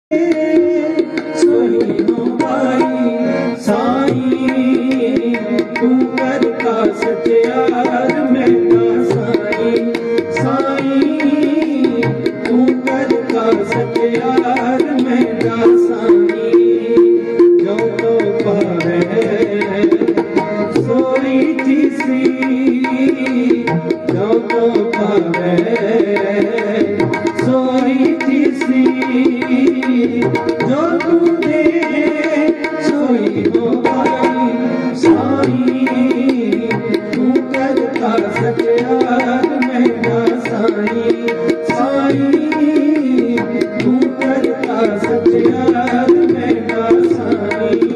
सोई हो भाई साईं तू करता सत्यार मैं ना साईं साईं तू करता सत्यार मैं ना साईं जो तो पावे सोई तीसी जो तो पावे सोई तीसी जो तू दे सोई हो भाई साईं तू करता सत्यार मैं ना साईं साईं तू करता सत्यार मैं ना साईं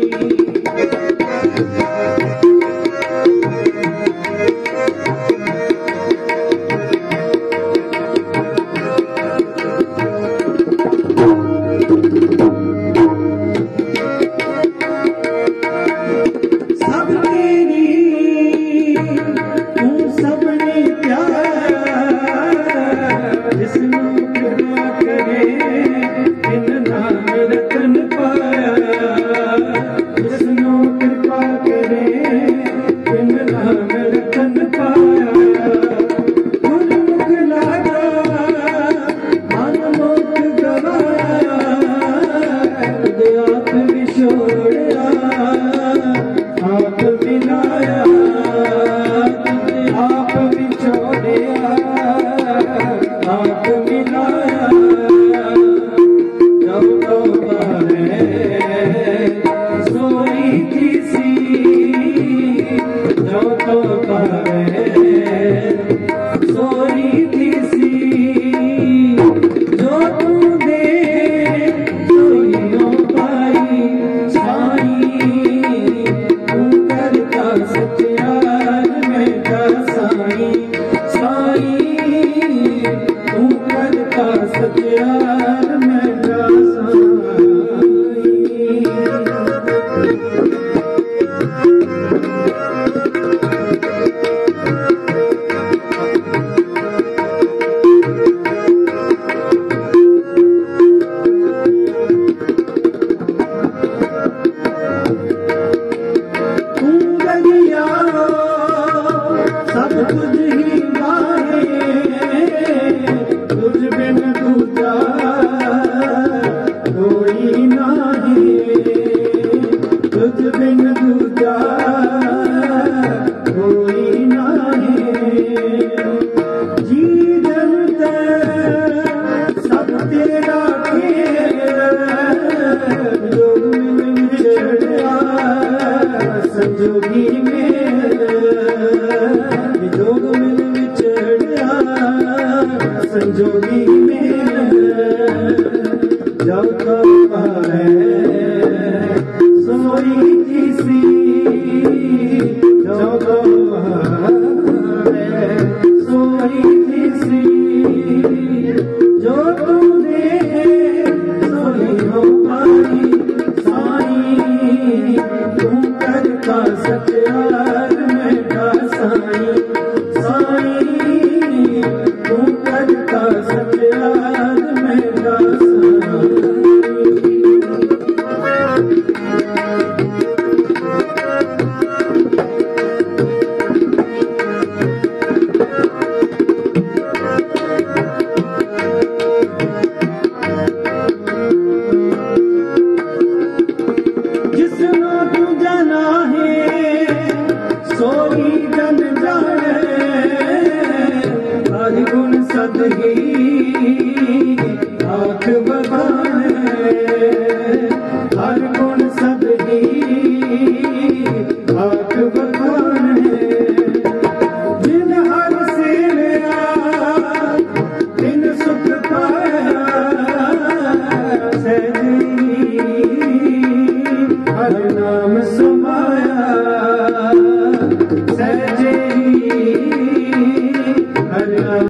संजोगी में जब तो पावे सोई तीसी जब तो पावे सोई तीसी जो तू दे सोई हो भाई साईं तू करता सत्यार मैं ना साईं साईं तू करता सत्यार मैं ना साईं जिसनो तू जाना है सोई जन जाने हर गुण सदगी आँख बगाने हर गुण सदगी आँख बगाने जिन हर सेवया बिन सुख पाया